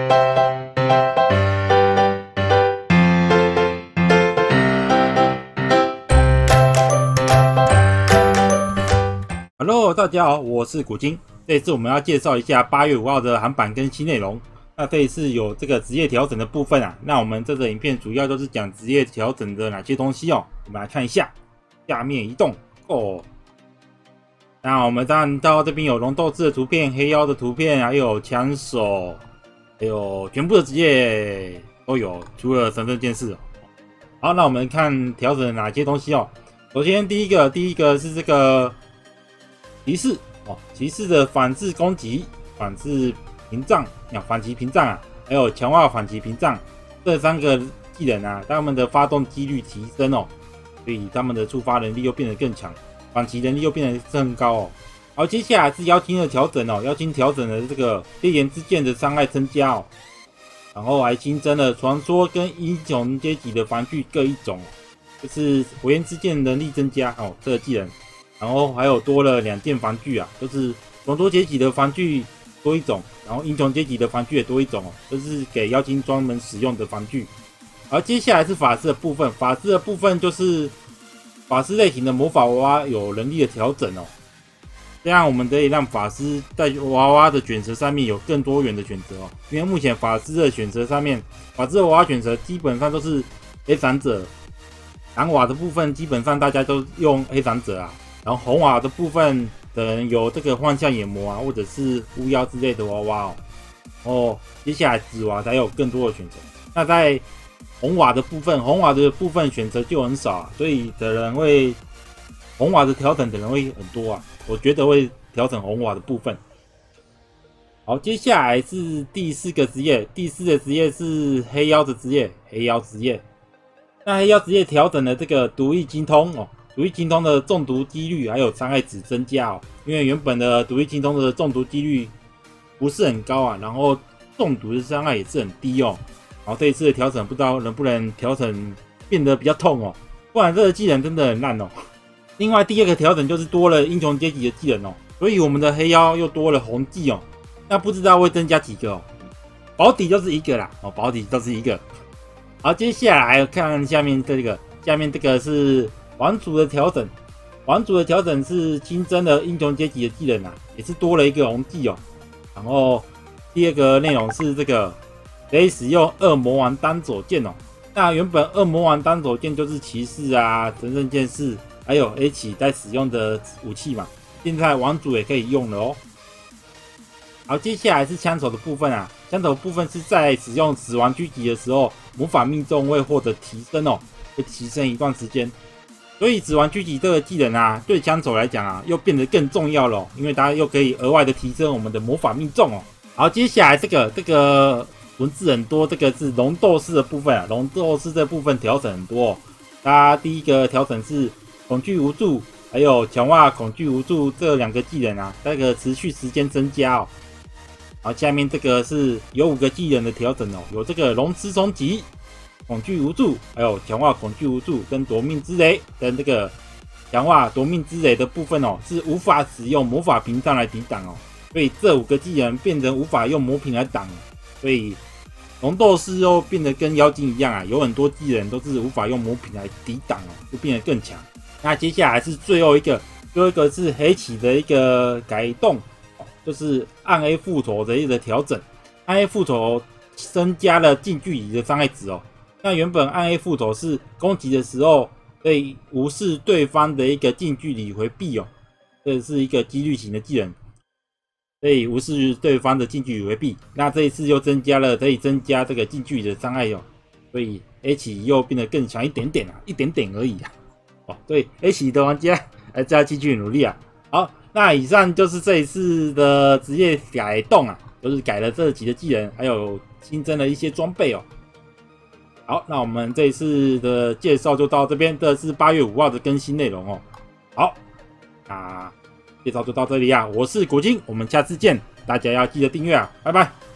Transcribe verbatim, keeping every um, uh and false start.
Hello， 大家好，我是古今。这一次我们要介绍一下八月五号的韩版更新内容。那这一次有这个职业调整的部分啊，那我们这个影片主要都是讲职业调整的哪些东西哦。我们来看一下，下面移动哦。那我们看到这边有龙斗士的图片、黑妖的图片，还有枪手，还有全部的职业都有，除了神圣剑士哦。好，那我们看调整哪些东西哦。首先第一个，第一个是这个骑士哦，骑士的反制攻击、反制屏障、反击屏障啊，还有强化反击屏障这三个技能啊，他们的发动几率提升哦，所以他们的触发能力又变得更强，反击能力又变得更高哦。好，接下来是妖精的调整哦，妖精调整的这个烈焰之剑的伤害增加哦，然后还新增了传说跟英雄阶级的防具各一种，就是火焰之剑能力增加哦，这个技能。然后还有多了两件防具啊，就是传说阶级的防具多一种，然后英雄阶级的防具也多一种哦，这是给妖精专门使用的防具。而接下来是法师的部分，法师的部分就是法师类型的魔法娃娃有能力的调整哦，这样我们可以让法师在娃娃的选择上面有更多元的选择哦。因为目前法师的选择上面，法师的娃娃选择基本上都是黑闪者，蓝瓦的部分基本上大家都用黑闪者啊。然后红瓦的部分的人有这个幻象眼魔啊，或者是巫妖之类的娃娃哦。哦，接下来紫瓦才有更多的选择。那在红瓦的部分，红瓦的部分选择就很少啊，所以的人会红瓦的调整的人会很多啊。我觉得会调整红瓦的部分。好，接下来是第四个职业，第四个职业是黑妖的职业，黑妖职业。那黑妖职业调整了这个毒液精通哦。毒液精通的中毒几率还有伤害值增加哦，因为原本的毒液精通的中毒几率不是很高啊，然后中毒的伤害也是很低哦。然后这一次的调整不知道能不能调整变得比较痛哦，不然这个技能真的很烂哦。另外第二个调整就是多了英雄阶级的技能哦，所以我们的黑妖又多了红技哦，那不知道会增加几个哦。保底就是一个啦哦，保底就是一个。好，接下来看下面这个，下面这个是王族的调整，王族的调整是新增了英雄阶级的技能啊，也是多了一个红技哦。然后第二个内容是这个可以使用恶魔王单手剑哦。那原本恶魔王单手剑就是骑士啊、神圣剑士还有 H 在使用的武器嘛，现在王族也可以用了哦。好，接下来是枪手的部分啊，枪手部分是在使用死亡狙击的时候，魔法命中会获得提升哦，会提升一段时间。所以死亡狙击这个技能啊，对枪手来讲啊，又变得更重要了哦，因为它又可以额外的提升我们的魔法命中哦。好，接下来这个这个文字很多，这个是龙斗士的部分啊，龙斗士这部分调整很多哦。它第一个调整是恐惧无助，还有强化恐惧无助这两个技能啊，那个持续时间增加哦。好，下面这个是有五个技能的调整哦，有这个龙之冲击、恐惧无助，还有强化恐惧无助跟夺命之雷，跟这个强化夺命之雷的部分哦，是无法使用魔法屏障来抵挡哦，所以这五个技能变成无法用魔屏来挡，所以龙斗士又变得跟妖精一样啊，有很多技能都是无法用魔屏来抵挡哦，就变得更强。那接下来是最后一个，最后一个是黑棋的一个改动，就是暗 A 复仇的一个调整，暗 A 复仇增加了近距离的伤害值哦。那原本暗 A 复仇是攻击的时候可以无视对方的一个近距离回避哦，这是一个几率型的技能，可以无视对方的近距离回避。那这一次又增加了可以增加这个近距离的伤害哦，所以 H 又变得更强一点点啊，一点点而已啊。哦，对 H 的玩家还是要继续努力啊。好，那以上就是这一次的职业改动啊，就是改了这几个技能，还有新增了一些装备哦。好，那我们这一次的介绍就到这边，这是八月五号的更新内容哦。好，那介绍就到这里啊，我是古今，我们下次见，大家要记得订阅啊，拜拜。